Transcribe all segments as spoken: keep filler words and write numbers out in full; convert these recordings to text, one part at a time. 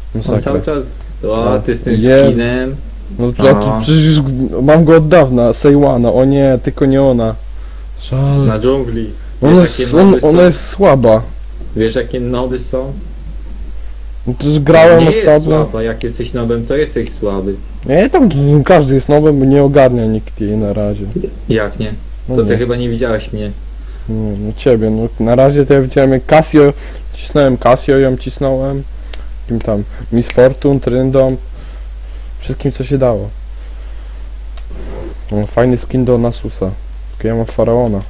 On Masakra. cały czas... O, A, ty z tym jest. skinem. No to ja tu A. przecież już mam go od dawna, Sejwana, o nie, tylko nie ona. Żal. Na dżungli. Ona Wiesz, jest, jakie on, noby ona są? jest słaba. Wiesz jakie noby są? No to już grałem nie jest ostatnio. słaba, jak jesteś nobem, to jesteś słaby. Nie, tam każdy jest nowy, bo nie ogarnia nikt jej na razie. Jak nie? No To ty nie. chyba nie widziałeś mnie. Nie, no ciebie, no na razie to ja widziałem jak Casio, cisnąłem Casio, ją cisnąłem. Kim tam, Miss Fortune, Tryndą. Wszystkim co się dało. No, fajny skin do Nasusa. Tylko ja mam Faraona.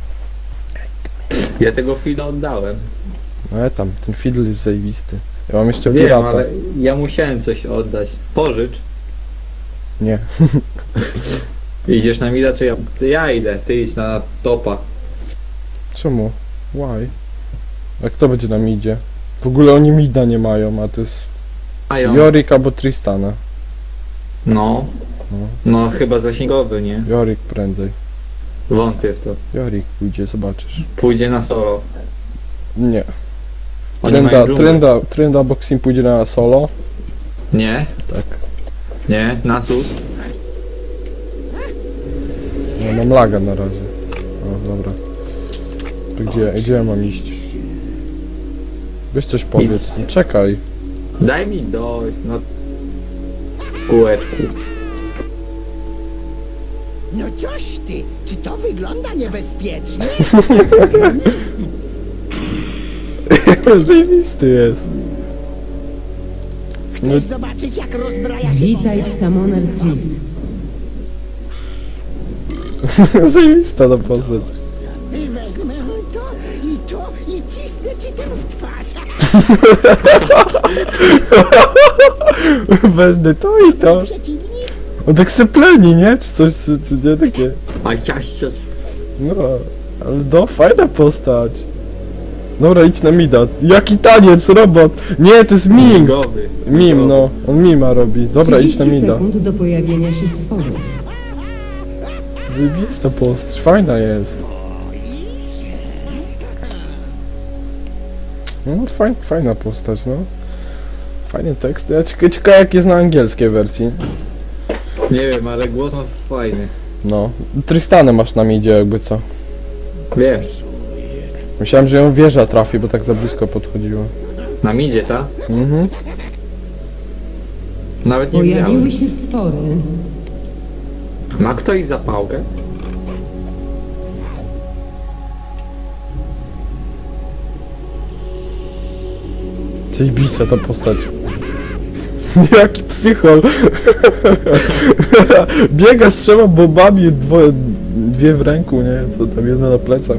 Ja tego Fida oddałem. No ja tam, ten fiddle jest zajebisty. Ja mam jeszcze Wiem, pirata. ale ja musiałem coś oddać. Pożycz. Nie. Idziesz na mida, czy ja? Ja idę, ty idź na topa. Czemu? Why? A kto będzie nam idzie? W ogóle oni mida nie mają, a to jest A ja. Yorick albo Tristana. No. No. No chyba zasięgowy, nie? Yorick prędzej. Wątpię w to. Yorick pójdzie, zobaczysz. Pójdzie na solo. Nie. Oni Trenda, mają dżunglę. trenda, trenda Boxing pójdzie na solo. Nie, Tak. nie, Nasus. Ja mam laga na razie. O, dobra. To gdzie, gdzie ja mam iść? Weź coś powiedz. Idź. No, czekaj. Daj mi dojść, no. Kółeczku. No coś ty, czy to wygląda niebezpiecznie? Zajebisty jest. Chcesz No. zobaczyć jak rozbraja się Witaj w Summoner's Rift. Zajebista ta postać. I wezmę to, i to, i cisnę ci tym w twarz. Wezmę to i to. Przeciwnik, On tak se pleni, nie? Czy coś, czy, czy nie takie? A ja się... No, ale no, fajna postać. Dobra, idź na mida. Jaki taniec, robot! Nie, to jest mim! Gowy. Mim, no. On mima robi. Dobra, idź na trzydzieści mida. sekund do pojawienia się stworów. Zajebista postać, fajna jest. No, fajna, fajna postać, no. Fajny tekst. Ja cieka- ciekawe jak jest na angielskiej wersji. Nie wiem, ale głos ma fajny. No. Tristanę masz na midzie jakby co. Wiem. Myślałem, że ją wieża trafi, bo tak za blisko podchodziła. Na midzie, ta? Mhm. Nawet nie Pojawiły widziałem. się stwory. Ma ktoś zapałkę? Zajebista ta postać. Jaki psychol. Biega z trzema bombami, dwoje, dwie w ręku, nie? Co tam, jedna na plecach.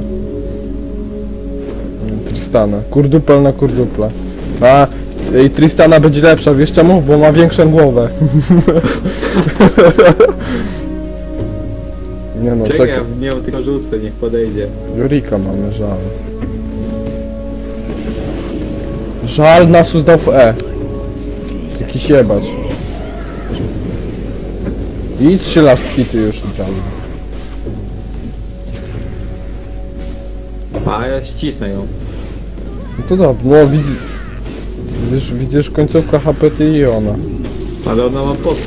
Tristana. Kurdupel na kurdupla. A, i Tristana będzie lepsza, wiesz czemu? Bo ma większą głowę. Nie no, Czekaj, czekaj. ja w nią tylko rzucę, niech podejdzie. Jorika mamy, żal. Żal, Nasus dał w E. Jakiś jebać. I trzy last hity już od razu. A ja ścisnę ją. No to dobrze, no widz... Widzisz, widzisz końcówka H P ty i ona. Ale ona ma pod...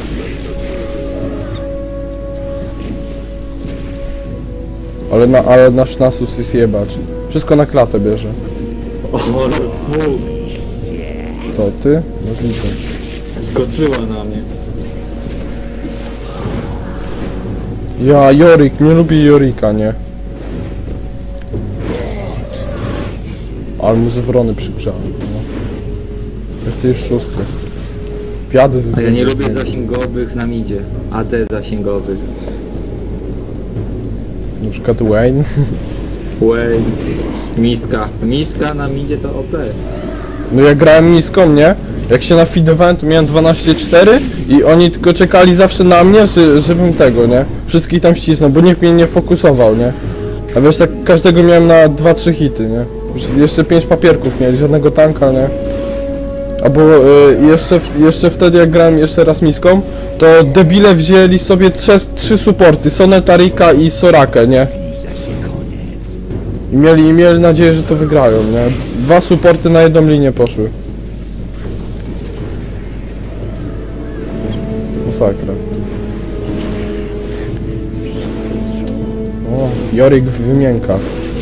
Ale, na, ale nasz Nasus jest jebacz. Wszystko na klatę bierze. O, ale fuk. Co, ty? Możliwe. Skoczyła na mnie. Ja, Jorik, nie lubię Jorika, nie? Ale mu z wrony przygrzałem, no. Jesteś szósty. Piady z A ja nie lubię zasięgowych na midzie. A D zasięgowych. Na przykład Wayne. Wayne. Miska. Miska na midzie to O P. No ja grałem niską, nie? Jak się nafidowałem, to miałem dwanaście cztery i oni tylko czekali zawsze na mnie, że, żebym tego, nie? Wszystkich tam ścisnął, bo nikt mnie nie fokusował, nie? A wiesz, tak każdego miałem na dwa trzy hity, nie? Jeszcze pięć papierków mieli, żadnego tanka, nie? Albo y, jeszcze, jeszcze wtedy jak grałem jeszcze raz miską, to debile wzięli sobie trzy, trzy supporty, Soneta, Rika i Sorakę, nie? I mieli, i mieli nadzieję, że to wygrają, nie? Dwa supporty na jedną linię poszły. Masakra. O, Jorik w wymiankach.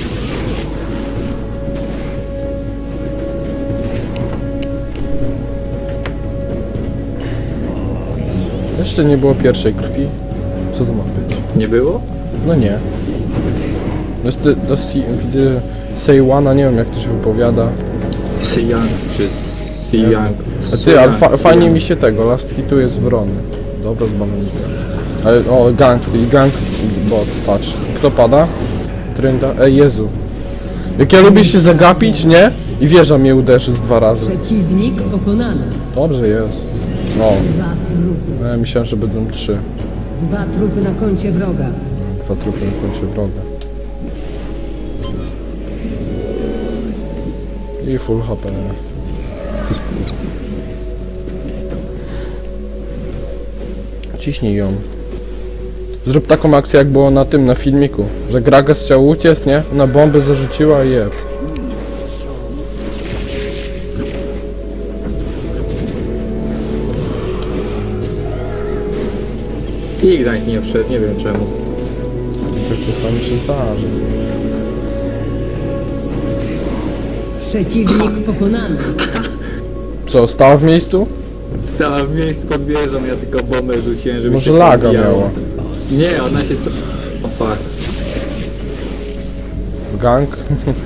Jeszcze nie było pierwszej krwi. Co to ma być? Nie było? No nie. To jest to, to si, widzę Seiwana, nie wiem jak to się wypowiada. Siyang czy Siyang. A ty, ale fa fajnie mi się tego, last hitu jest wrony. Dobra z balonika. Ale o, gang, i gang bot, patrz. Kto pada? Trynda. Ej, Jezu. Jak ja lubię się zagapić, nie? I wieża mnie uderzy z dwa razy. Przeciwnik pokonany. Dobrze jest. No, Dwa trupy. ja myślałem, że będą trzy. Dwa trupy na koncie wroga. Dwa trupy na końcu wroga. I full H P. Ciśnij ją. Zrób taką akcję jak było na tym, na filmiku. Że Gragas chciał uciec, nie? Na bombę zarzuciła i jeb. Ignite nie wszedł, nie wiem czemu. Tak czasami się zdarzy. Przeciwnik pokonany. Co, stała w miejscu? Stała w miejscu pod wieżą, ja tylko bombę rzuciłem, żeby Może się laga podbijało. miała. Nie, ona się co... O fuck. Gang?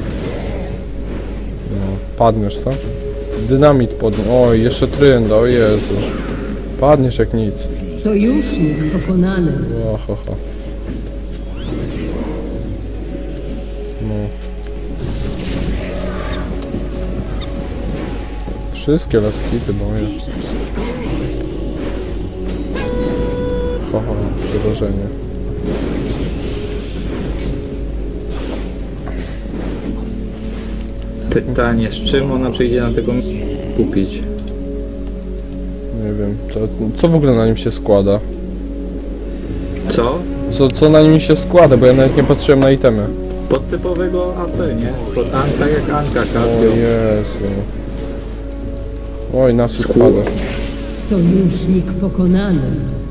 No, padniesz, co? Dynamit podnie. Oj, jeszcze trynda, o Jezu. Padniesz jak nic. Sojusznik pokonany. Ohoho. No. Wszystkie laskity moje. Haha, przerażenie. Pytanie, z czym ona przyjdzie na tego kupić? Nie wiem, to, co w ogóle na nim się składa? Co? Co, co na nim się składa, bo ja nawet nie patrzyłem na itemy. Pod typowego A P, nie? Pod Anka jak Anka, O Casio. Jezu. Oj, nasu Skór. spada. Sojusznik pokonany.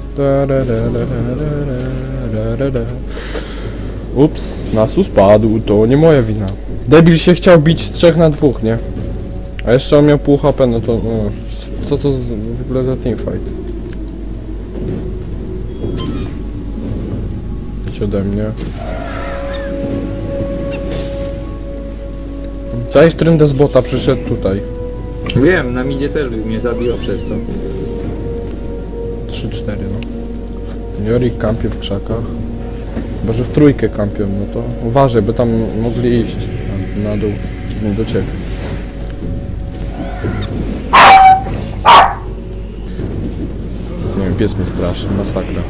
Ups, nasu spadł, to nie moja wina. Debil się chciał bić trzech na dwóch, nie? A jeszcze on miał pół H P, no to... No, co to z, w ogóle za teamfight? Idź ode mnie. Cześć, Trynda z bota przyszedł tutaj. Wiem, na midzie też mnie zabiło przez to. trzy cztery, no. Jorik kampie w krzakach. Chyba, że w trójkę kampią, no to uważaj, bo tam mogli iść na, na dół, nie do ciebie. Nie wiem, pies mnie straszy, masakra.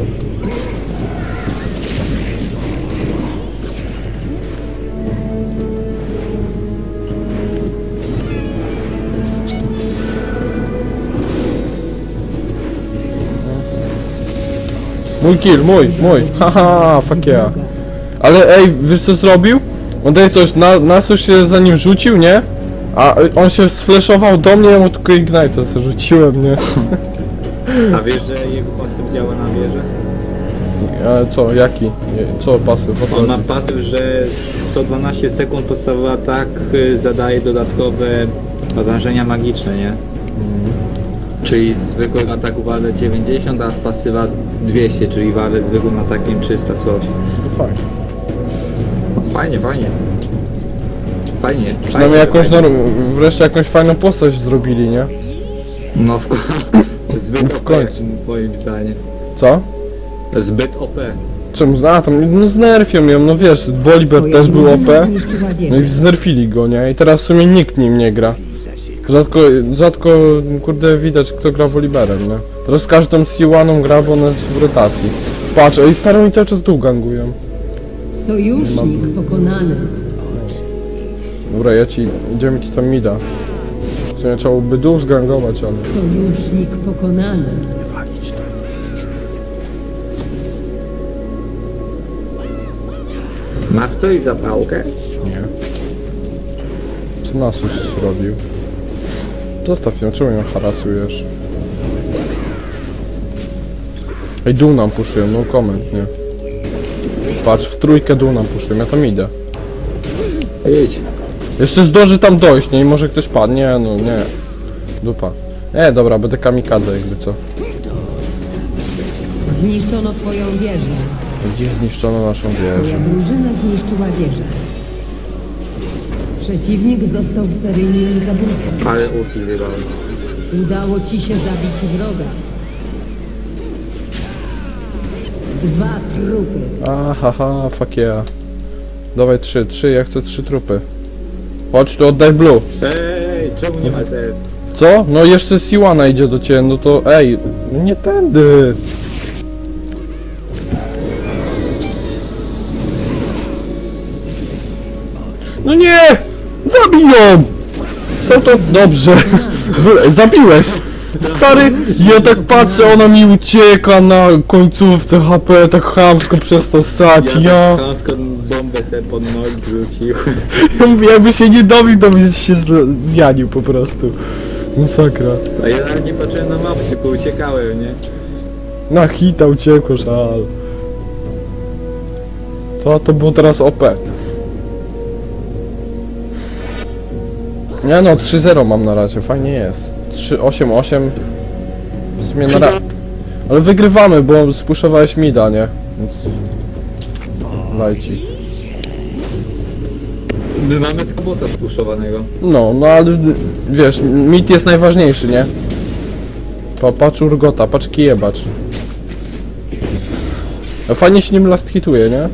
Mój kill, mój, mój, haha, fuck yeah. Ale ej, wiesz co zrobił? On daje coś, na, Nasus się za nim rzucił, nie? A on się sflashował do mnie, ja mu tylko Ignite'a zarzuciłem, nie? A wiesz, że jego pasyw działa na wieżę? Ale co, jaki? Nie, co pasyw? O co On ma chodzi? pasyw, że co dwanaście sekund podstawowy atak y, zadaje dodatkowe obrażenia magiczne, nie? Czyli z zwykłego ataku walę dziewięćdziesiąt, a z pasywa dwieście, czyli walę zwykłym atakiem trzysta coś. Fajnie. Fajnie, fajnie. Fajnie. Przynajmniej fajnie, jakąś, fajnie. norm- wreszcie jakąś fajną postać zrobili, nie? No w, ko- zbyt W O P, końcu. moim zdaniem. Co? Zbyt O P. Czemu? A tam, no znerfią ją, no wiesz, Volibear Twoja też był O drużyna P. zniszczyła No i wieżę. znerfili go, nie? I teraz w sumie nikt nim nie gra. Rzadko, rzadko, kurde, widać kto gra Volibearem, nie? Teraz każdą C jeden gra, bo ona jest w rotacji. Patrz, i starą i cały czas dół gangują. Sojusznik pokonany. Dobra, ja ci, idziemy ci tam mida. W sumie trzeba by dół zgangować, ale... Sojusznik pokonany. Ma ktoś zapałkę? Nie. Co Nasus zrobił? Zostaw ją, czemu ją harasujesz? Ej, dół nam puszują, no comment, nie? Patrz, w trójkę dół nam puszują, ja tam idę. Idź. Jeszcze zdąży tam dojść, nie? I może ktoś padnie, no nie. Dupa. E, dobra, będę kamikadze jakby co. Zniszczono twoją wieżę. Gdzie zniszczono naszą Twoja wieżę? drużyna zniszczyła wieżę. Przeciwnik został seryjnym zabójcą. Ale ulti zjebałem. Udało ci się zabić wroga. Dwa trupy. Ahaha, fuck yeah. Dawaj trzy, trzy, ja chcę trzy trupy. Chodź tu, oddaj blue. Ej, czemu nie ma T S? Co? No jeszcze Siwana idzie do ciebie, no to ej, no nie tędy. No nie! Zabij ją! Co to? Dobrze. Zabiłeś! Stary, ja tak patrzę, ona mi ucieka na końcówce H P, tak chamsko przez to ssać, ja... Ja tak bombę sobie pod nogi rzucił. Ja mówię, jakby się nie dobił, to by się zl- zjanił po prostu. Masakra. A ja nawet nie patrzyłem na mapę, tylko uciekałem, nie? Na hita uciekło, żal. To, to było teraz O P. Nie no, trzy zero mam na razie, fajnie jest. trzy osiem osiem. W sumie na razie. Ale wygrywamy, bo spuszowałeś mida, nie? Więc... Lajci. My mamy tylko bota spuszowanego. No, no ale wiesz, mid jest najważniejszy, nie? Pa, patrz urgota, patrz kijebacz. A fajnie się nim last hituje, nie?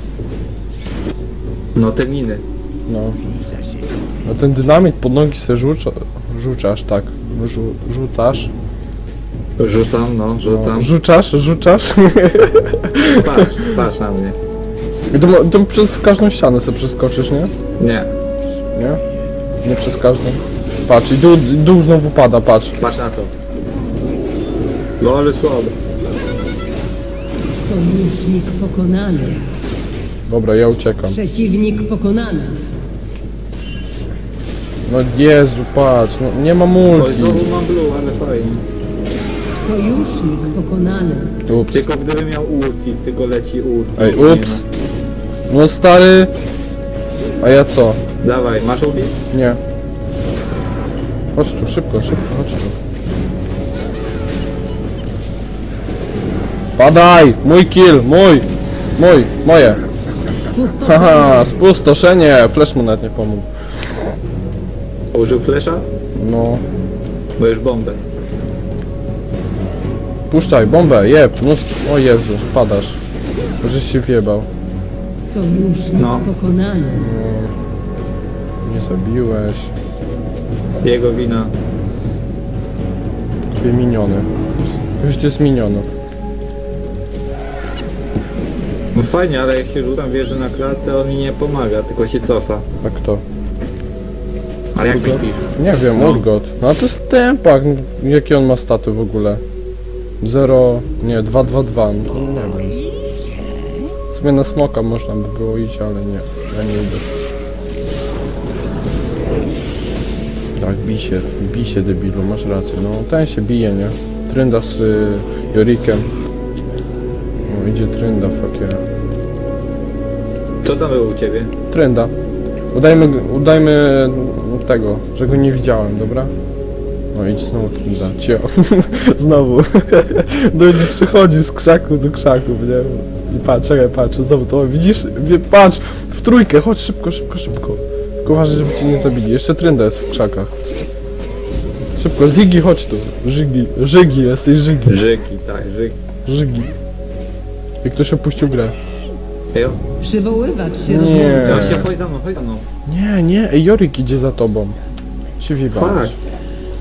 No te miny. No. A ten dynamit pod nogi sobie rzuca, rzucasz, tak. Rzu, rzucasz. Rzucam, no, rzucam. No, rzucasz, rzucasz. Patrz, patrz na mnie. I to, to przez każdą ścianę sobie przeskoczysz, nie? Nie, Nie? Nie przez każdą. Patrz, i dół, dół znowu pada, patrz. patrz na to. No ale słabo. Sojusznik pokonany. Dobra, ja uciekam. Przeciwnik pokonany. No Jezu, patrz, no nie ma Oj, multi. znowu mam blue, ale fajnie. Sojusznik pokonany. Ups. Tylko gdyby miał ulti, tylko leci ulti. Ej, Nie ups. ma. No stary. A ja co? Dawaj, masz ulti? Nie. Chodź tu, szybko, szybko, chodź tu. Padaj! Mój kill, mój! Mój, moje! Haha, Spustoszenie. spustoszenie! Flash mu nawet nie pomógł. Użył flesza? No. Bo już bombę. Puszczaj, bombę, jeb! No, o Jezu, padasz. Żeś się wjebał. Sojusznik No. pokonany. Nie zabiłeś. Jego wina. Dwie miniony. Już to jest minionów. No fajnie, ale jak się rzucam wieżę na klatę, on mi nie pomaga, tylko się cofa. Tak to. Ale jak Urgot? myślisz? Nie wiem, No. Urgot. No to jest tempak. Jakie on ma staty w ogóle? zero, nie, dwa dwa dwa. No to nie wiem. W sumie na smoka można by było iść, ale nie. Ja nie idę. Tak, bij się, bij się debilu, masz rację. No ten się bije, nie? Trynda z y, Jorikiem. No idzie Trynda, fuck yeah. Co tam było u ciebie? Trynda. Udajmy, udajmy tego, że go nie widziałem, dobra? No idź znowu Trynda, cio. Znowu. Będzie przychodził z krzaku do krzaków, nie? I patrz, czekaj, patrz, znowu to, widzisz? Wie, patrz, w trójkę, chodź szybko, szybko, szybko. Tylko uważaj, żeby cię nie zabili. Jeszcze Trynda jest w krzakach. Szybko, Ziggy, chodź tu. Żygi, Żygi, jesteś Żygi. Żyki, tak, żyki. Żygi. I ktoś opuścił grę. Ejo? Przywoływacz się Nie. rozłączył. Ja się, chodź za mną, chodź za mną. Nie, nie, ej, Jorik idzie za tobą. Się wjebałeś. Fakt.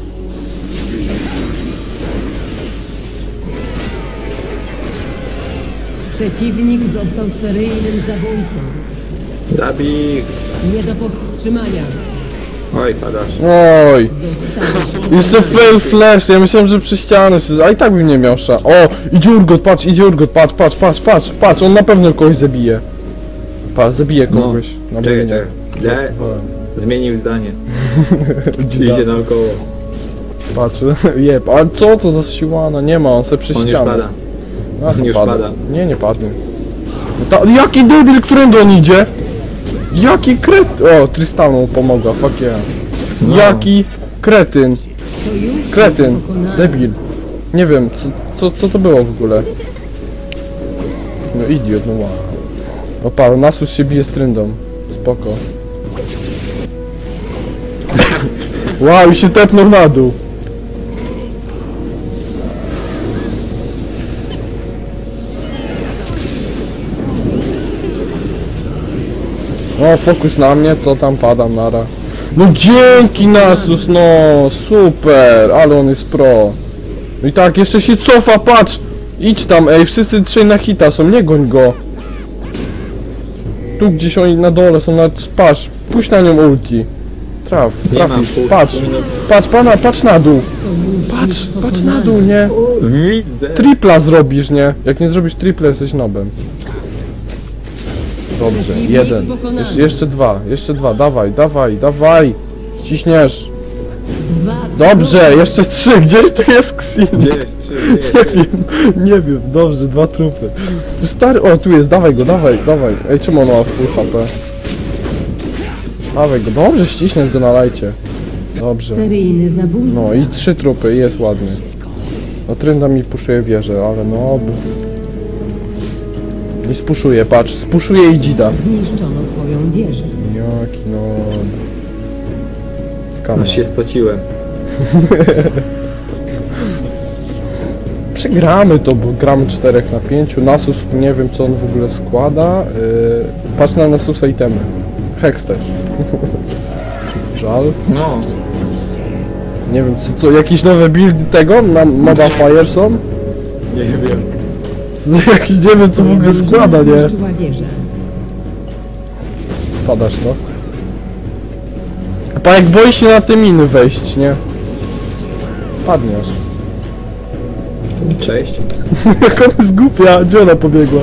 Przeciwnik został seryjnym zabójcą. Zabij. Nie do powstrzymania. Oj, padasz. Oj. Zostałeś Jeszcze fail flash, ja myślałem, że przy ścianę się... A i tak bym nie miał sza. O! Idzie Urgot, patrz, idzie Urgot, patrz, patrz, patrz, patrz, patrz, on na pewno kogoś zabije. Patrz, zabije No. kogoś. Na Czekaj, mnie. czekaj. Nie. Zmienił zdanie. Idzie naokoło. Patrz, jeb, a co to za siłana? Nie ma, on se przy On już ścianę. pada. A, to Już pada. pada. Nie, nie padnie. No ta, jaki debil, którędy on idzie? Jaki kret... O, Tristanu pomogła, fuck yeah. No. Jaki kretyn. Sojusznik Kretyn. pokonany. Debil. Nie wiem, co, co, co to było w ogóle? No idiot, no wow. Opa, Nasus się bije z Tryndą. Spoko. Wow, i się tepnął na dół. O, fokus na mnie, co tam padam, nara. No dzięki Nasus, no super, ale on jest pro. No i tak, jeszcze się cofa, patrz! Idź tam, ej, wszyscy trzej na hita są, nie goń go. Tu gdzieś oni na dole są, na patrz, puść na nią ulti. Traf, Nie mam trafisz, ulti. patrz, patrz, pana, patrz na dół. Sojusznik Patrz, pokonany. patrz na dół, nie? Widzę. Tripla zrobisz, nie? Jak nie zrobisz tripla, jesteś nobem. Dobrze, Przeciwnik jeden. pokonany. Jeszcze, jeszcze dwa, jeszcze dwa, dawaj, dawaj, dawaj. Ciśniesz. Dwa Dobrze, trupy. jeszcze trzy, gdzieś tu jest Xin. Gdzieś, trzy, Nie gdzieś. wiem, nie wiem, dobrze, dwa trupy. Stary, o tu jest, dawaj go, dawaj, dawaj. Ej, czemu on ma full H P? Dawaj go, dobrze, ściśniesz go na lajcie. Dobrze. Seryjny zabójca. No i trzy trupy, i jest ładnie. No Trynda mi puszuje wieżę, ale no... b- Nie spuszuje, patrz, spuszuje i dzida. Zniszczono twoją wieżę. Jaki no... Skandal. Aż się spociłem. Przegramy to, bo gramy czterech na pięciu. Nasus, nie wiem co on w ogóle składa. Yy, patrz na Nasusa itemy. Hex też. Żal. No. Nie wiem, co, co, jakieś nowe buildy tego na Moba Fire są? Nie wiem. Jakiś nie wiem co w ogóle składa, nie? Zniszczyła wieżę. Padasz to? Pa jak boi się na te miny wejść, nie? Padniesz. Cześć. Jak ona jest głupia, gdzie ona pobiegła?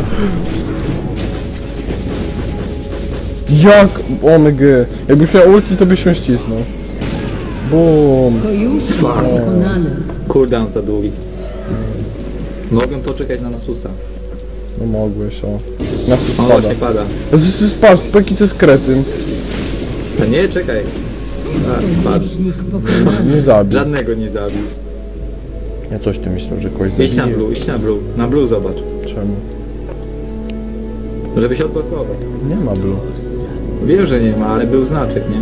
Jak? Omg. Jakbyś miał ulti, to byś ją ścisnął. Bum. Sojusznik Fuck. pokonany. Cooldown za długi. Mogę poczekać na Nasusa. No mogłeś, o. Nasus On pada. właśnie pada. Patrz, taki to jest kretyn. A nie, czekaj. A, padł. Sojusznik pokonany. Nie zabił. Żadnego nie zabił. Ja coś ty myślał, że kogoś Idź na zabije. blue, idź na blue. Na blue zobacz. Czemu? Żeby się odblokował. Nie ma blue. Wiem, że nie ma, ale był znaczek, nie?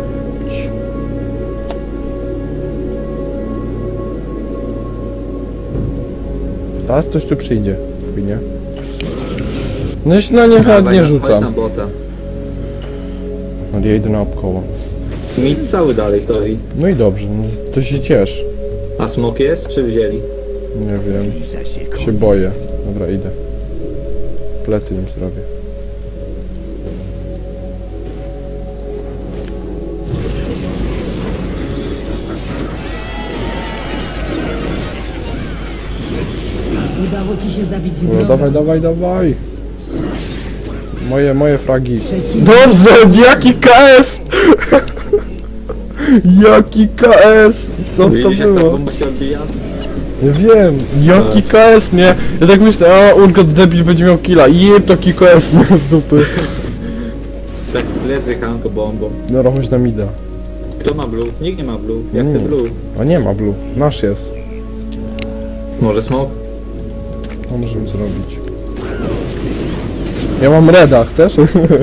Zaraz ktoś tu przyjdzie. Chuj, nie? No jeśli na nie Dawaj, chętnie na- chodź rzucam. na bota. No ja idę na obkoło. Mi cały dalej stoi. No i dobrze, no to się ciesz. A smok jest, czy wzięli? Nie wiem. Się boję. Dobra, idę. Plecy im zrobię. Udało ci się zabić No wroga. dawaj, dawaj, dawaj. Moje, moje fragi. Przeciwnik Dobrze, jaki K S! Jaki K S! Co to Widzisz, jak ta było? bomba się odbija? Nie wiem, jaki K S, nie? Ja tak myślę, a Urgot debil będzie miał killa. Jeb, taki K S, nie z dupy. Tak plecy Hanko bombą. No, chodź na mida. Kto ma blue? Nikt nie ma blue. Jak Nie. chce blue? A nie ma blue, nasz jest. Może smok? Co możemy zrobić? Ja mam reda, chcesz?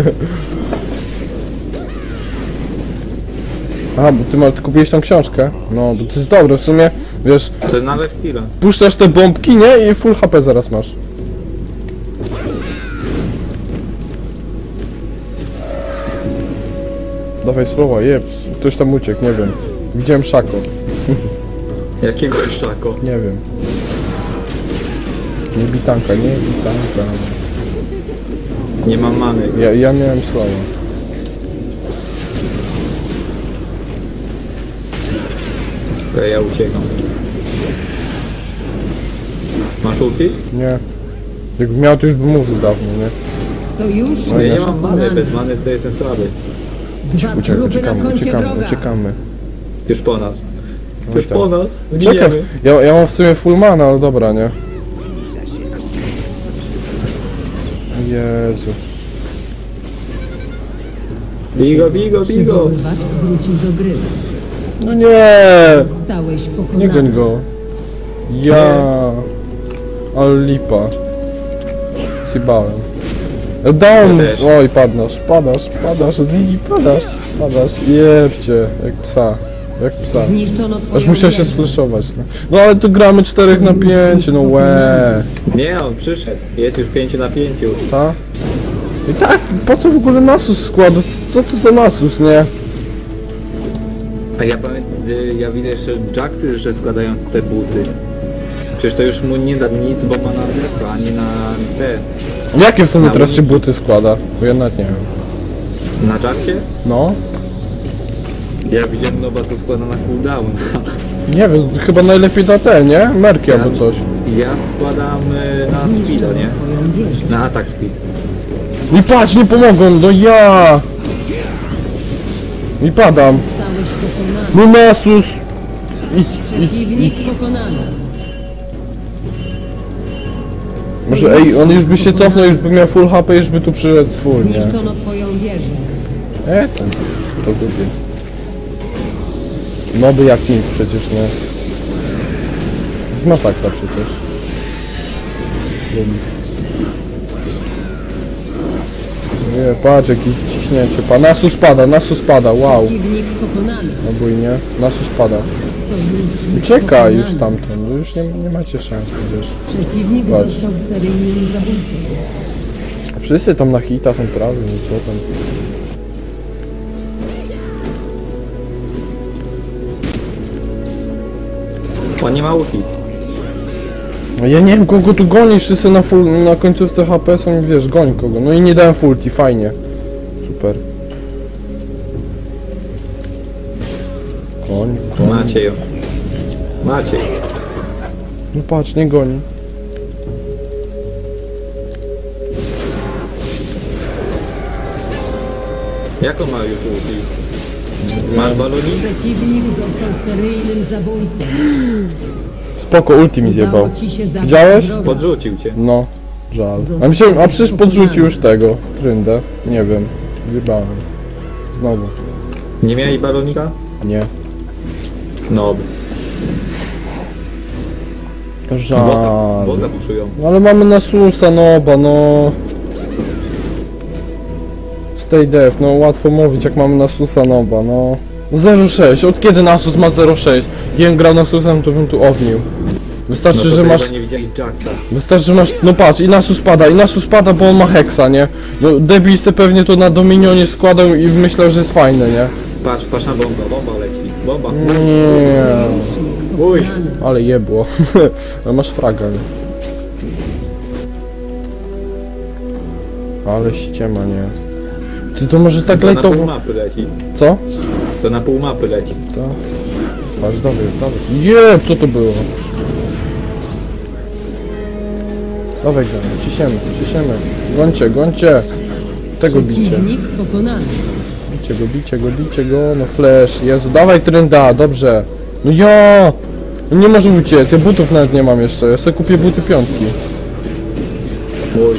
Aha, bo ty, ma, ty kupiłeś tą książkę? No, bo to jest dobre, w sumie, wiesz, To jest na lifesteala. puszczasz te bombki, nie? I full H P zaraz masz. Dawaj słowa, jeb, ktoś tam uciekł, nie wiem. Widziałem szako, Jakiego szako? nie wiem. Nie bitanka, nie bitanka. Nie mam many. Ja, ja miałem słowa. Okej, ja uciekam. Masz ulti? Nie. Jakbym miał, to już bym użył dawno, nie? Sojusznik No ja nie ja mam many, pokonany. bez many to jestem słaby. Dwa Uciekamy, trupy na uciekamy, koncie uciekamy, wroga. uciekamy. Już po nas. No Już tak. po nas. Czekaj, Zginiemy. ja, ja mam w sumie full mana, ale dobra, nie? Jezu. Bigo, bigo, bigo! Przywoływacz wrócił do gry. No nie! Zostałeś pokonany. Nie goń go. Ja. Ale lipa. Zjebałem. Down! Ja też. Oj, padasz, padasz, padasz, Ziggy, padasz, padasz. Jebcie, jak psa, jak psa. Zniszczono twoją Aż musiał się wieżę. sflashować. No. no ale tu gramy czterech na pięć, no łe. Nie, on przyszedł. Jest już pięciu na pięciu. Ta? I tak, po co w ogóle Nasus składa? Co to za Nasus, nie? A ja pamiętam, y, ja widzę jeszcze Jacksy, że składają te buty. Przecież to już mu nie da nic, bo ma na defa, ani na te. Jakie w sumie Na teraz się uniki. buty składa? Bo ja nawet nie wiem. Na Jacksie? No? Ja widziałem nowa, co składa na cooldown. Nie wiem, chyba najlepiej na te, nie? Merki albo coś. Ja składam y, na speedo, Zniszczono nie? twoją wieżę. Na atak speed. I patrz, nie pomogą, no ja! I padam. Zostałeś pokonany. No Nasus! Idź, idź, Przeciwnik idź. pokonany. Może ej, on już by się cofnął, już by miał full H P, już by tu przyszedł swój, nie? Zniszczono twoją wieżę. E, ten, to lubię. Noby jak nic przecież, nie? To jest masakra przecież. Lubi. Nie, patrz, jakieś ciśnięcie. Pa, Nasus pada, Nasus pada, wow. Przeciwnik pokonany. No bój, nie? Nasus pada. Sojusznik Czekaj już pokonany. tamten, no już nie, nie macie szans przecież. Przeciwnik Patrz. został seryjnym zabójcą. Wszyscy tam na hita są prawie, no co tam. On nie ma ulti. No ja nie wiem kogo tu gonisz, wszyscy na full, na końcówce H P są, wiesz, goń kogo. No i nie dałem fulti, fajnie. Super. Goń, goń. Macie ją. Macie. No patrz, nie goni. Jaką ma już ulti? Masz balonik? Przeciwnik został seryjnym zabójcą. Spoko, ulti mi zjebał. Udało ci się zabić Widziałeś? wroga. Podrzucił cię. No, żal. A, myślałem, a przecież podrzucił już tego, tryndę. Nie wiem, zjebałem. Znowu. Nie miałeś balonika? Nie. No. Boga, Żal. Boga puszują. No ale mamy Nasusa, noba, no. Stay def, no łatwo mówić jak mamy Nasusa, noba, no. zero sześć, od kiedy Nasus ma zero sześć? Jem grał Nasusem, to bym tu ognił. Wystarczy, No to że ty masz... chyba nie widzieli Jacksa. Wystarczy, że masz... No patrz, i Nasus pada, i Nasus pada, bo on ma heksa, nie? No debilsty pewnie to na Dominionie składał i myślał, że jest fajne, nie? Patrz, patrz na bombę, bomba leci. Bomba. Nie, Uj. Pokonany. ale jebło. Ale masz fraga, nie? Ale ściema, nie? Ty to może tak To na pół lejtowo... mapy leci. Co? To na pół mapy leci. To... Patrz, dobry, dobry. Jeb, co to było? Dawaj go, ciśniemy, ciśniemy. Gońcie, gońcie. Tego bicie. Przeciwnik pokonany. Bicie go, bicie go, bicie go. No flash, Jezu, dawaj trynda, dobrze. No ja! No nie może uciec, ja butów nawet nie mam jeszcze. Ja sobie kupię buty piątki. Uj.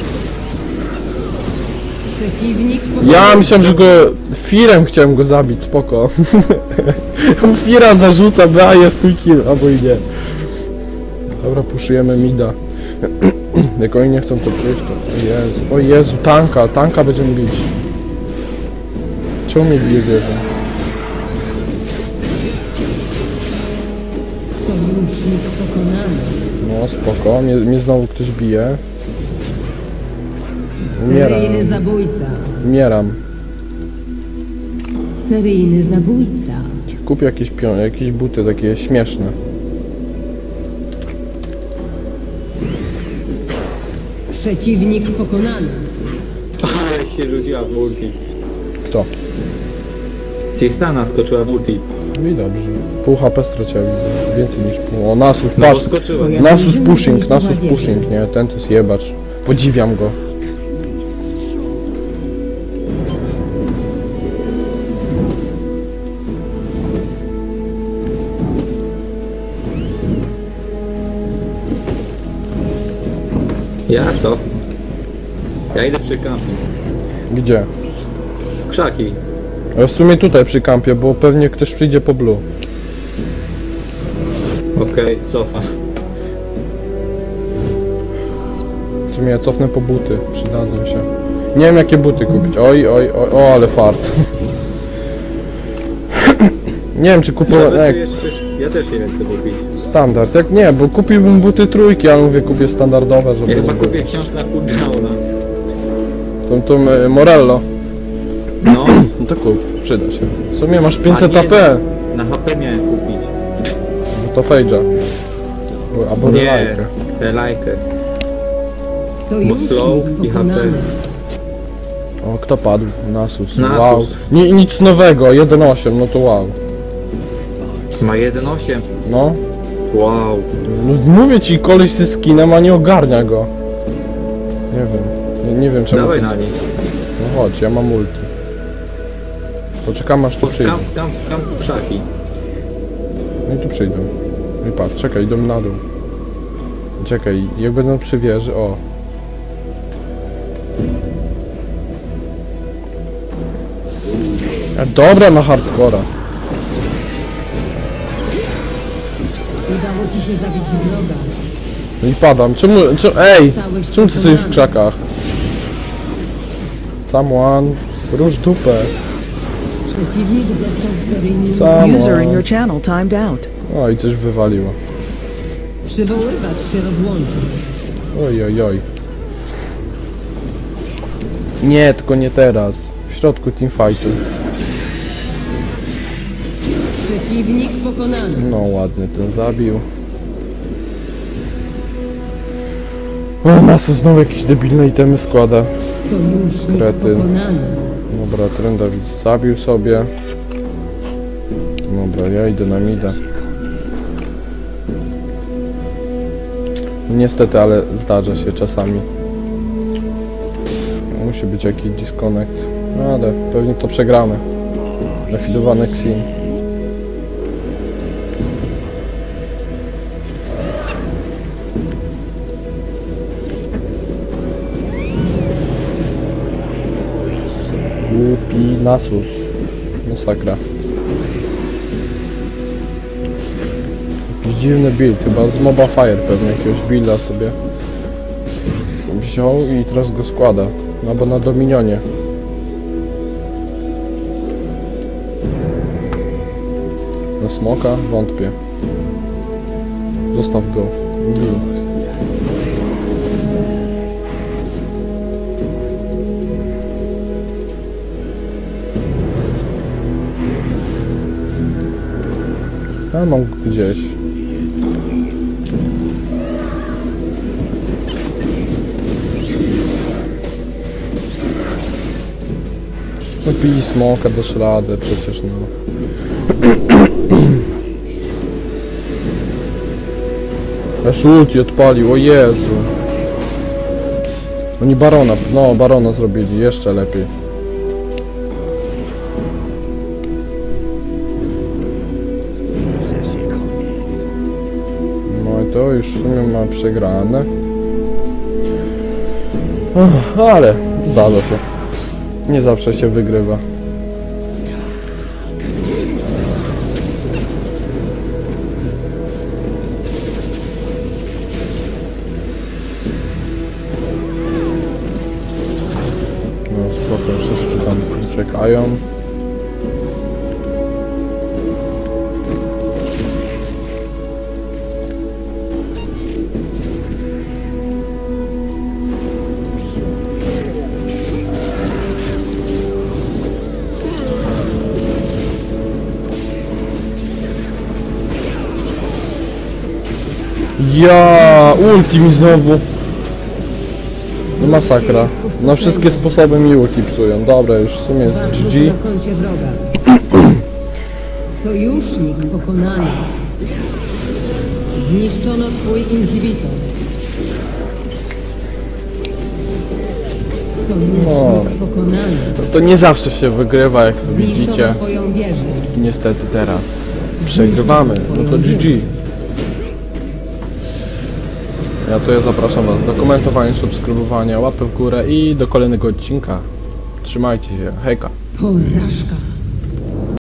Przeciwnik pokonany. Ja myślałem, że go... Firem chciałem go zabić, spoko. Fira zarzuca, B, a jest quick kill, albo i nie. Dobra, puszujemy mida. Jak oni nie chcą to przejść, to... O Jezu, o Jezu, tanka, tanka będziemy bić. Czemu mnie bije wieżę? Sojusznik pokonany. No spoko, mnie, mnie znowu ktoś bije. Umieram, Seryjny zabójca. umieram. Seryjny zabójca. Kupię jakieś pion, jakieś buty takie śmieszne. Przeciwnik pokonany. Ale się rzuciła w ulti. Kto? Cistana skoczyła w ulti. No i dobrze. Pół H P straciła, widzę. Więcej niż pół. O, Nasus, No bo patrz. skoczyła. Twoja Nasus drużyna pushing, zniszczyła Nasus wieżę. pushing, nie? Ten to jest jebacz. Podziwiam go. Ja co? Ja idę przy kampie. Gdzie? Krzaki. Ja w sumie tutaj przy kampie, bo pewnie ktoś przyjdzie po blue. Okej, cofa. W sumie ja cofnę po buty, przydadzą się. Nie wiem jakie buty kupić. Oj, oj, oj, o ale fart. Nie wiem czy kupować... Żeby Jak... tu jeszcze- Ja też je chcę kupić. Standard, jak nie, bo kupiłbym buty trójki, ale mówię kupię standardowe, żeby Ja nie chyba było. kupię książkę na Cooldown. Tą, tą e, Morello. No, No to kup, przyda się. W sumie masz pięćset A A nie, P. na H P miałem kupić. No to fejdża. Bo- Albo Nie, relajkę. relajkę. Sojusznik slow i H P. pokonany. O, kto padł? Nasus. Nasus. Wow. Ni, nic nowego, jeden osiem, no to wow. Ma jeden osiem. No. Wow. No mówię ci, koleś ze skinem, a nie ogarnia go. Nie wiem. Nie, nie wiem czemu. Dawaj to- na nich. No chodź, ja mam multi. Poczekam aż tu przyjdą. Kamp, kamp, kamp, krzaki. No i tu przyjdą. No i patrz, czekaj, idą na dół. Czekaj, jak będą przy wieży, o. A dobra na hardcora. Udało ci się zabić wroga. No i padam. Czemu, czemu, ej! Czemu ty jesteś w krzakach? Someone, rusz dupę. Przeciwnik został seryjnie Someone. User in your channel timed out. O, i coś wywaliło. Przywoływacz się rozłączył. Oj, oj, oj. Nie, tylko nie teraz. W środku teamfightu. Przeciwnik pokonany. No ładnie ten zabił. O, Nasu znowu jakieś debilne itemy składa. Sojusznik Kretyn. pokonany. Dobra, trenda widzę, zabił sobie. Dobra, ja idę na mida. Niestety, ale zdarza się czasami. Musi być jakiś disconnect. No ale pewnie to przegramy. Nafidowany Xin. Głupi Nasus. Masakra. Jakiś dziwny build, chyba z Moba Fire pewnie jakiegoś builda sobie wziął i teraz go składa. No bo na Dominionie. Na smoka? Wątpię. Zostaw go. Bij. Ja mam go gdzieś. No bij smoka, dasz radę przecież no. Aż ulti odpalił, o Jezu. Oni barona, no barona zrobili, jeszcze lepiej. No i to już w sumie ma przegrane. Ach, ale zdarza się. Nie zawsze się wygrywa. No spoko, wszyscy tam czekają. Ja, ulti mi znowu. No masakra. Na wszystkie sposoby mi ulti psują. Dobra, już w sumie jest Walczysz G G. na koncie wroga. Sojusznik pokonany. Zniszczono twój inhibitor. Sojusznik No. pokonany. To nie zawsze się wygrywa, jak to widzicie. Zniszczono twoją wieżę. Niestety teraz przegrywamy. No to G G. Ja tu ja zapraszam was do komentowania, subskrybowania, łapy w górę i do kolejnego odcinka. Trzymajcie się, hejka. Porażka.